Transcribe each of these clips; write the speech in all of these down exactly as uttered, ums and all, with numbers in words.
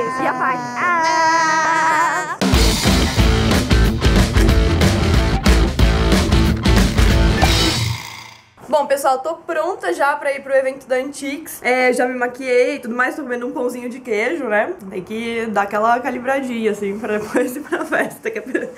E a Paty. Ah! Bom, pessoal, tô pronta já pra ir pro evento da Antix. É, já me maquiei e tudo mais, tô comendo um pãozinho de queijo, né? Tem que dar aquela calibradinha, assim, pra depois ir pra festa. Que é...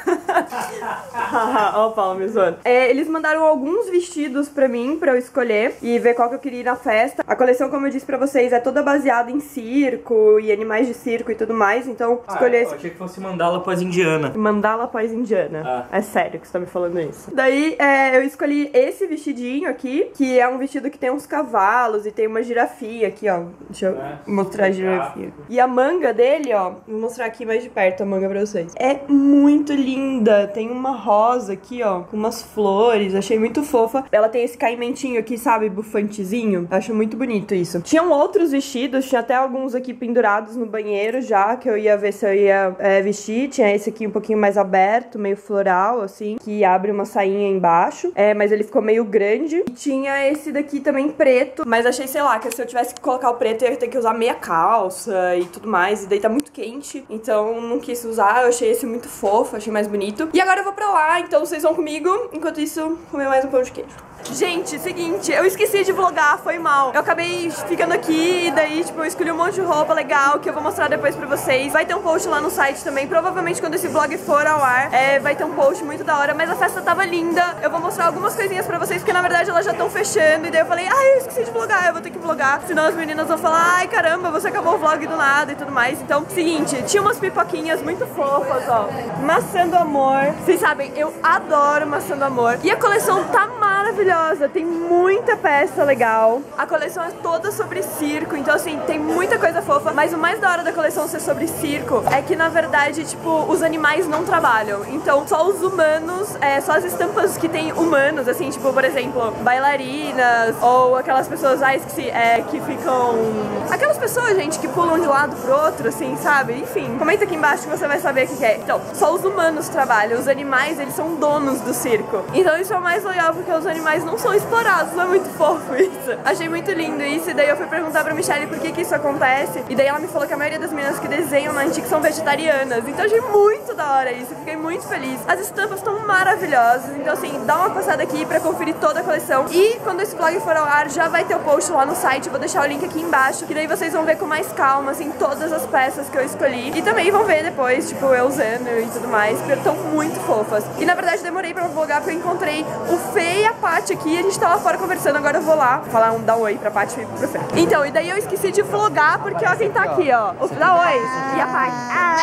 Ó o Paulo me zoando. É, eles mandaram alguns vestidos pra mim, pra eu escolher e ver qual que eu queria ir na festa. A coleção, como eu disse pra vocês, é toda baseada em circo e animais de circo e tudo mais, então ah, escolhi esse... Eu achei que fosse mandala pós-indiana. Mandala pós-indiana. Ah. É sério que você tá me falando isso. Daí, é, eu escolhi esse vestidinho aqui, que é um vestido que tem uns cavalos e tem uma girafinha aqui, ó. Deixa eu é, mostrar a girafinha. E a manga dele, ó, vou mostrar aqui mais de perto a manga pra vocês. É muito linda. Tem uma rosa aqui, ó, com umas flores. Achei muito fofa. Ela tem esse caimentinho aqui, sabe, bufantezinho. Acho muito bonito isso. Tinham outros vestidos, tinha até alguns aqui pendurados no banheiro já, que eu ia ver se eu ia é, vestir. Tinha esse aqui um pouquinho mais aberto, meio floral, assim, que abre uma sainha embaixo. É, mas ele ficou meio grande. E tinha esse daqui também preto, mas achei, sei lá, que se eu tivesse que colocar o preto eu ia ter que usar meia calça e tudo mais, e daí tá muito quente, então não quis usar. Eu achei esse muito fofo, achei mais bonito. E agora eu vou pra lá, então vocês vão comigo, enquanto isso, comer mais um pão de queijo. Gente, seguinte, eu esqueci de vlogar, foi mal. Eu acabei ficando aqui e daí, tipo, eu escolhi um monte de roupa legal que eu vou mostrar depois pra vocês. Vai ter um post lá no site também, provavelmente quando esse vlog for ao ar, é, vai ter um post muito da hora, mas a festa tava linda. Eu vou mostrar algumas coisinhas pra vocês, porque na verdade elas já estão fechando, e daí eu falei, ai, eu esqueci de vlogar, eu vou ter que vlogar, senão as meninas vão falar, ai, caramba, você acabou o vlog do nada e tudo mais. Então, seguinte, tinha umas pipoquinhas muito fofas, ó, maçã do amor. Vocês sabem, eu adoro maçã do amor. E a coleção tá maravilhosa. Tem muita peça legal. A coleção é toda sobre circo, então assim, tem muita coisa fofa. Mas o mais da hora da coleção ser sobre circo é que, na verdade, tipo, os animais não trabalham. Então, só os humanos, é, só as estampas que tem humanos, assim, tipo, por exemplo, bailarinas, ou aquelas pessoas, ah, esqueci, é, que ficam... Aquelas pessoas, gente, que pulam de um lado pro outro, assim, sabe? Enfim, comenta aqui embaixo que você vai saber o que é. Então, só os humanos trabalham. Os animais, eles são donos do circo. Então isso é o mais legal, porque os animais não são explorados, não é muito fofo isso. Achei muito lindo isso, e daí eu fui perguntar pra Michelle por que que isso acontece, e daí ela me falou que a maioria das meninas que desenham na Antix são vegetarianas, então achei muito da hora isso, fiquei muito feliz. As estampas estão maravilhosas, então assim, dá uma passada aqui pra conferir toda a coleção, e quando esse vlog for ao ar, já vai ter o post lá no site, eu vou deixar o link aqui embaixo, que daí vocês vão ver com mais calma, assim, todas as peças que eu escolhi, e também vão ver depois, tipo, eu usando e tudo mais, porque estão muito fofas. E na verdade demorei pra vlogar, porque eu encontrei o Fê e a Paty aqui, a gente tá lá fora conversando, agora eu vou lá falar um, dar um oi pra Paty e pro Fê. Então, e daí eu esqueci de vlogar, porque ó quem tá aqui, ó. O, dá oi. E a Paty.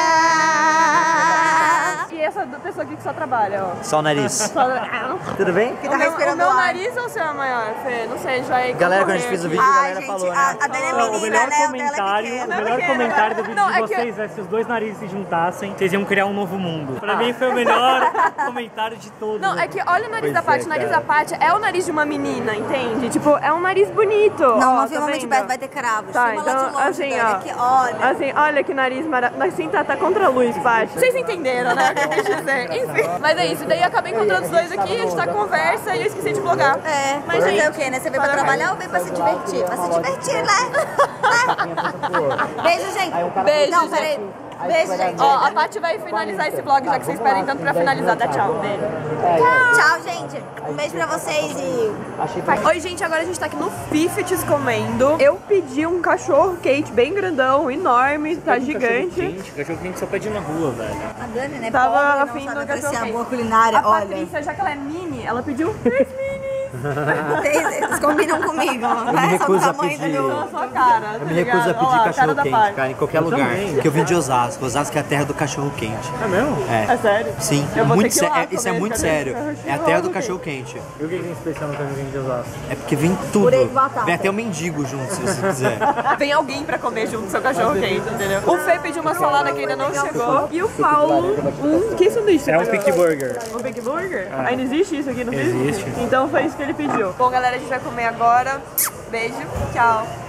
Ah! E essa pessoa aqui que só trabalha, ó. Só o nariz. Só... Tudo bem? Que tá o meu, o meu nariz ou o seu é maior, Fê? Não sei, a gente vai... Galera, quando a gente fez o vídeo, a galera gente, falou, né? A, a dela é menina, o melhor né? comentário, O o melhor comentário do vídeo não, de é vocês que... é se os dois narizes se juntassem, vocês iam criar um novo mundo. Pra mim foi o melhor comentário de todos. Não, é que olha o nariz Pois da Paty, é, o nariz cara. da Paty é o nariz de uma menina, entende? Tipo, é um nariz bonito. Não, ó, não tá filma muito de vendo? perto, vai ter cravos. Tá, Filma lá então, de longe, assim, Dani, ó. aqui, olha. Assim, olha que nariz maravilhoso. Assim, tá, tá contra a luz, Paty. Vocês entenderam, né? O que eu quis dizer. Enfim. Mas é isso, daí eu acabei encontrando os dois aqui, a gente tá com conversa e eu esqueci de vlogar. É, Mas, mas gente, é o quê, né? Você veio pra trabalhar ou veio pra se divertir? Pra se divertir, né? Beijo, gente. Beijo, Não, gente. peraí. Beijo, gente. Ó, a Paty vai finalizar esse vlog, já que vocês pedem tanto pra finalizar. Dá tchau, beijo. Tchau, gente. Um beijo pra vocês e... Oi, gente, agora a gente tá aqui no Fifties comendo. Eu pedi um cachorro quente bem grandão, enorme, tá gigante. Cachorro quente só pede na rua, velho. A Dani, né? Tava pobre, afim não do sabe cachorro apreciar quente. boa culinária, A olha. Patrícia, já que ela é mini, ela pediu três minis. Eles combinam comigo, me né? recuso Só a o tamanho pedir. do meu... Na sua cara, Eu me recuso a pedir cachorro quente, cara, em qualquer Eu lugar. também. Porque eu vim de Osasco. Osasco é a terra do cachorro quente. É mesmo? É É. sério? Sim, Eu vou muito ter que ir lá sé- é- isso é comer muito esse sério. cachorro É a terra do quente. cachorro quente. E o que tem especial no cachorro quente de Osasco? É porque vem tudo. Purê de batata. Vem até o mendigo junto, se você quiser. Vem alguém pra comer junto com seu cachorro quente, entendeu? O Fê pediu uma salada que ainda não chegou. E o Paulo, um... Que sanduíche? É um Pick Burger. Um Big Burger? Ainda existe isso aqui no Existe. Então foi isso que ele pediu. Bom, galera, a gente vai comer agora. Beijo, tchau.